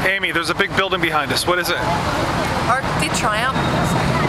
Amy, the's a big building behind us. What is it? Arc de Triomphe.